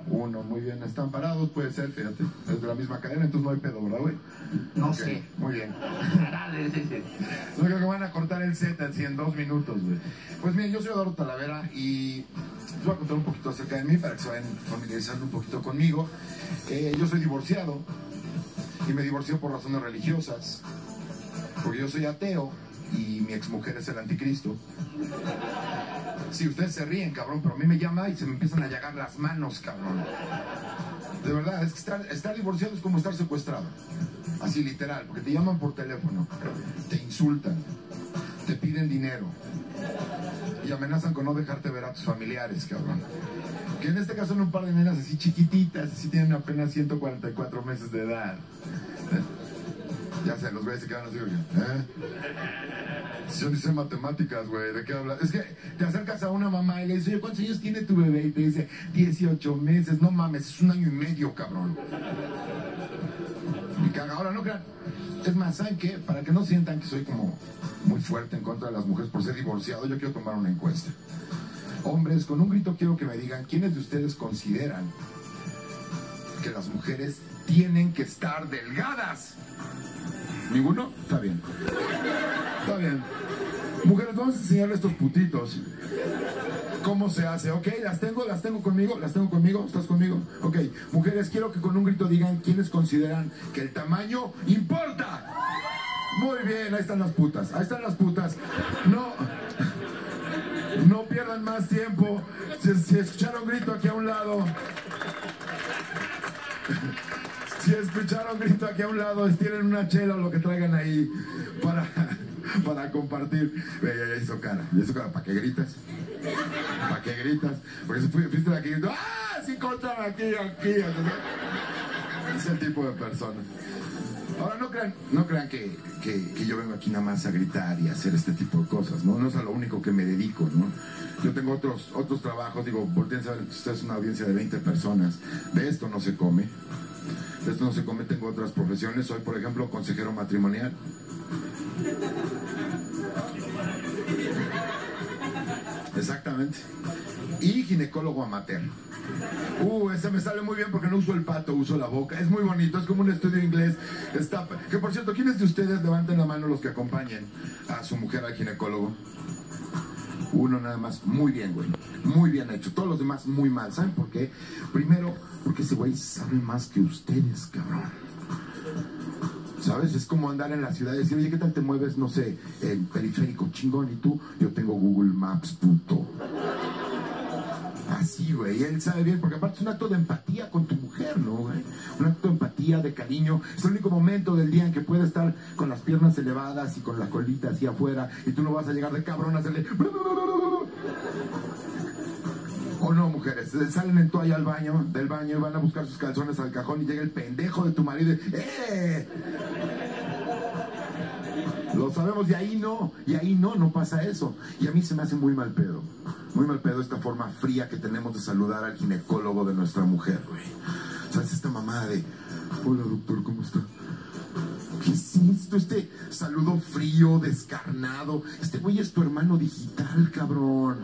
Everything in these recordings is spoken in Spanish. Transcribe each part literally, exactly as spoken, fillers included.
Uno, muy bien. Están parados, puede ser, fíjate. Es de la misma cadena, entonces no hay pedo, ¿verdad, güey? No Ok, sé. muy bien. Dale, sí, sí. No creo que van a cortar el set así en dos minutos, güey. Pues miren, yo soy Eduardo Talavera y les voy a contar un poquito acerca de mí para que se vayan familiarizando un poquito conmigo. Eh, yo soy divorciado y me divorcié por razones religiosas, porque yo soy ateo y mi exmujer es el anticristo. Sí, ustedes se ríen, cabrón, pero a mí me llama y se me empiezan a llagar las manos, cabrón. De verdad, es que estar, estar divorciado es como estar secuestrado. Así literal, porque te llaman por teléfono, te insultan, te piden dinero y amenazan con no dejarte ver a tus familiares, cabrón. Que en este caso son un par de nenas así chiquititas, así tienen apenas ciento cuarenta y cuatro meses de edad. Ya sé, los güeyes se quedan así, güey. ¿Eh? Yo ni sé matemáticas, güey, ¿de qué hablas? Es que te acercas a una mamá y le dices, oye, ¿cuántos años tiene tu bebé? Y te dice, dieciocho meses. No mames, es un año y medio, cabrón. Me caga. Ahora, no crean. Es más, ¿saben qué? Para que no sientan que soy como muy fuerte en contra de las mujeres por ser divorciado, yo quiero tomar una encuesta. Hombres, con un grito quiero que me digan, ¿quiénes de ustedes consideran que las mujeres tienen que estar delgadas? ¿Ninguno? Está bien. Está bien. Mujeres, vamos a enseñarle a estos putitos cómo se hace, ¿ok? Las tengo, las tengo conmigo, las tengo conmigo, ¿estás conmigo? Ok, mujeres, quiero que con un grito digan quiénes consideran que el tamaño importa. Muy bien, ahí están las putas, ahí están las putas. No, no pierdan más tiempo. Si, si escucharon grito aquí a un lado... Si escucharon grito aquí a un lado, estiren una chela o lo que traigan ahí para, para compartir. Ve, ya, ya hizo cara, ya hizo cara. ¿Para qué gritas? ¿Para qué gritas? Porque si fuiste de aquí gritando, ¡ah! Sí, cortan aquí, aquí. Es el tipo de persona. Ahora, no crean, no crean que, que, que yo vengo aquí nada más a gritar y a hacer este tipo de cosas, ¿no? No es a lo único que me dedico, ¿no? Yo tengo otros, otros trabajos, digo, volteen a saber que usted es una audiencia de veinte personas. De esto no se come. De esto no se come, tengo otras profesiones. Soy, por ejemplo, consejero matrimonial. Exactamente. Y ginecólogo amateur. Uh, ese me sale muy bien porque no uso el pato, uso la boca. Es muy bonito, es como un estudio inglés. Está... Que por cierto, ¿quiénes de ustedes levanten la mano los que acompañen a su mujer al ginecólogo? Uno nada más. Muy bien, güey. Muy bien hecho. Todos los demás muy mal. ¿Saben por qué? Primero, porque ese güey sabe más que ustedes, cabrón. ¿Sabes? Es como andar en la ciudad y decir, oye, ¿qué tal te mueves? No sé, el periférico chingón. Y tú, yo tengo Google Maps, puto. Así, güey, él sabe bien, porque aparte es un acto de empatía con tu mujer, ¿no, güey? Un acto de empatía, de cariño. Es el único momento del día en que puede estar con las piernas elevadas y con la colita así afuera, y tú no vas a llegar de cabrón a hacerle... O no, mujeres, salen en toalla al baño, del baño, y van a buscar sus calzones al cajón y llega el pendejo de tu marido y... ¡Eh! Lo sabemos, y ahí no, y ahí no, no pasa eso. Y a mí se me hace muy mal pedo, muy mal pedo esta forma fría que tenemos de saludar al ginecólogo de nuestra mujer, güey. ¿Sabes? Esta mamada de, hola doctor, ¿cómo está? ¿Qué es esto? Este saludo frío, descarnado. Este güey es tu hermano digital, cabrón.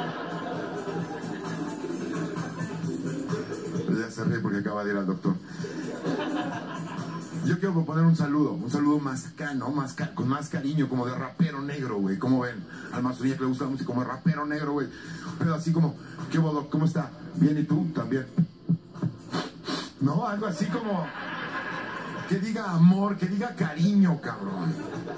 Pero ya se ríe porque acaba de ir al doctor. Yo quiero proponer un saludo, un saludo más acá, ¿no? Más ca con más cariño, como de rapero negro, güey. ¿Cómo ven? Al Mazurilla que le gusta la música, como de rapero negro, güey. Pero así como, ¿qué bodo? ¿Cómo está? Bien, ¿y tú? También. No, algo así como... Que diga amor, que diga cariño, cabrón.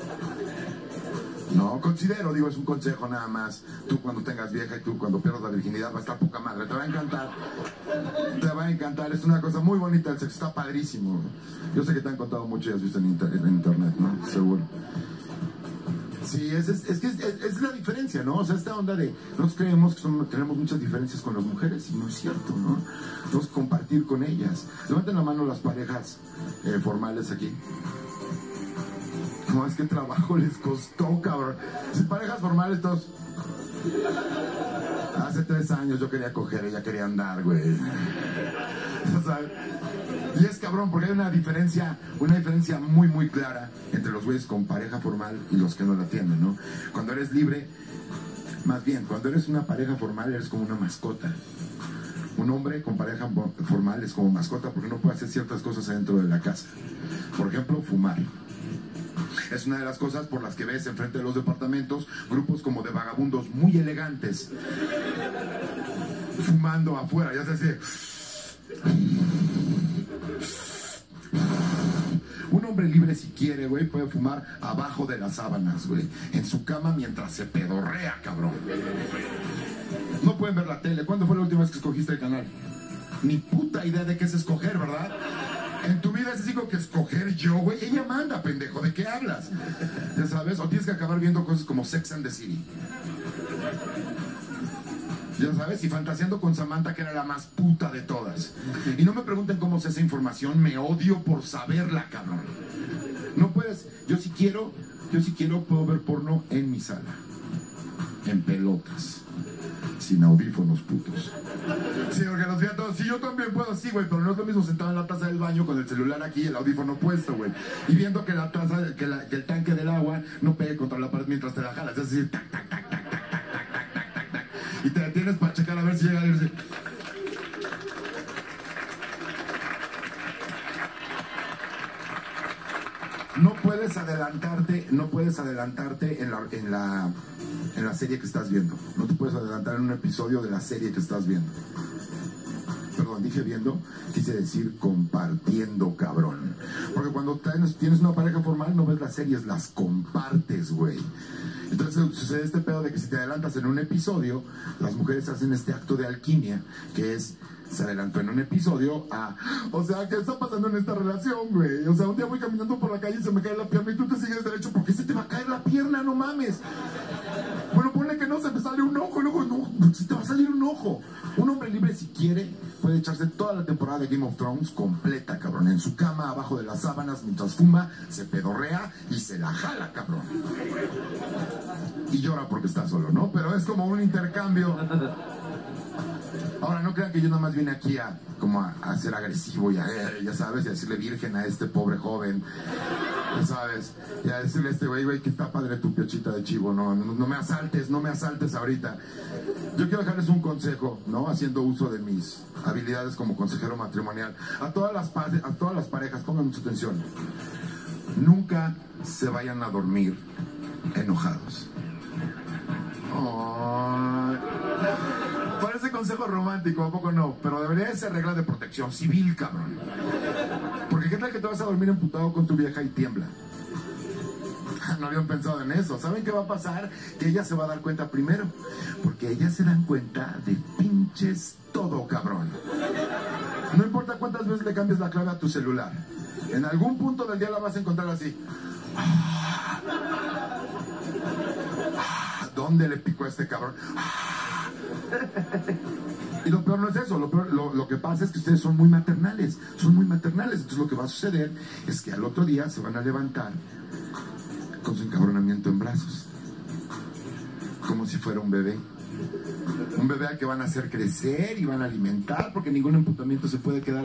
No, considero, digo, es un consejo nada más. Tú cuando tengas vieja y tú cuando pierdas la virginidad va a estar poca madre. Te va a encantar. Te va a encantar. Es una cosa muy bonita. El sexo está padrísimo. Yo sé que te han contado mucho y has visto en, inter en internet, ¿no? Seguro. Sí, es, es, es que es, es, es la diferencia, ¿no? O sea, esta onda de... Nos creemos que son, tenemos muchas diferencias con las mujeres y no es cierto, ¿no? Tenemos que compartir con ellas. Levanten la mano las parejas eh, formales aquí. No, es que trabajo les costó, cabrón. Si parejas formales, todos... Hace tres años yo quería coger, ella quería andar, güey. O sea, y es cabrón, porque hay una diferencia, una diferencia muy, muy clara entre los güeyes con pareja formal y los que no la tienen, ¿no? Cuando eres libre, más bien, cuando eres una pareja formal, eres como una mascota. Un hombre con pareja formal es como mascota porque no puede hacer ciertas cosas adentro de la casa. Por ejemplo, fumar. Es una de las cosas por las que ves enfrente de los departamentos grupos como de vagabundos muy elegantes fumando afuera, ya se hace. Un hombre libre, si quiere, güey, puede fumar abajo de las sábanas, güey, en su cama mientras se pedorrea, cabrón. No pueden ver la tele. ¿Cuándo fue la última vez que escogiste el canal? Ni puta idea de qué es escoger, ¿verdad? En tu vida es así como que escoger yo, güey. Ella manda, pendejo. ¿De qué hablas? Ya sabes, o tienes que acabar viendo cosas como Sex and the City. Ya sabes, y fantaseando con Samantha, que era la más puta de todas. Y no me pregunten cómo sé esa información, me odio por saberla, cabrón. No puedes, yo si quiero, yo si quiero puedo ver porno en mi sala. En pelotas. Sin audífonos, putos. Sí, porque los vi a todos. Sí, yo también puedo, sí, güey, pero no es lo mismo sentado en la taza del baño con el celular aquí y el audífono puesto, güey. Y viendo que la taza, que, la, que el tanque del agua no pegue contra la pared mientras te la jalas. Es decir, tac, tac, tac, tac, tac, tac, tac, tac, tac, tac, tac. Y te detienes para checar a ver si llega a irse. No puedes adelantarte, no puedes adelantarte en la, en la, en la serie que estás viendo. No te puedes adelantar en un episodio de la serie que estás viendo. Perdón, dije viendo, quise decir compartiendo, cabrón. Porque cuando tienes, tienes una pareja formal, no ves las series, las compartes, güey. Entonces sucede este pedo de que si te adelantas en un episodio, las mujeres hacen este acto de alquimia, que es, se adelantó en un episodio a, o sea, ¿qué está pasando en esta relación, güey? O sea, un día voy caminando por la calle y se me cae la pierna y tú te sigues derecho, ¿por qué se te va a caer la pierna? No mames. Bueno, ponle que no, se me sale un ojo, luego no, se te va a salir un ojo. Un hombre libre, si quiere, puede echarse toda la temporada de Game of Thrones completa, cabrón, en su cama, abajo de las sábanas, mientras fuma, se pedorrea y se la jala, cabrón. Y llora porque está solo, ¿no? Pero es como un intercambio. Ahora, no crean que yo nada más vine aquí a, como a, a ser agresivo y a, eh, ya sabes, y a decirle virgen a este pobre joven, ya sabes, y a decirle a este güey, güey, que está padre tu piochita de chivo, no, no, no me asaltes, no me asaltes ahorita. Yo quiero dejarles un consejo, ¿no? Haciendo uso de mis habilidades como consejero matrimonial. A todas las, a todas las parejas, pongan mucha atención. Nunca se vayan a dormir enojados. Oh. Parece consejo romántico, ¿a poco no? Pero debería ser regla de protección civil, cabrón. Porque qué tal que te vas a dormir emputado con tu vieja y tiembla. No habían pensado en eso. ¿Saben qué va a pasar? Que ella se va a dar cuenta primero. Porque ellas se dan cuenta de pinches todo, cabrón. No importa cuántas veces le cambies la clave a tu celular. En algún punto del día la vas a encontrar así. ¿Dónde le picó a este cabrón? Y lo peor no es eso, lo, peor, lo, lo que pasa es que ustedes son muy maternales, son muy maternales, entonces lo que va a suceder es que al otro día se van a levantar con su encabronamiento en brazos, como si fuera un bebé, un bebé al que van a hacer crecer y van a alimentar, porque ningún emputamiento se puede quedar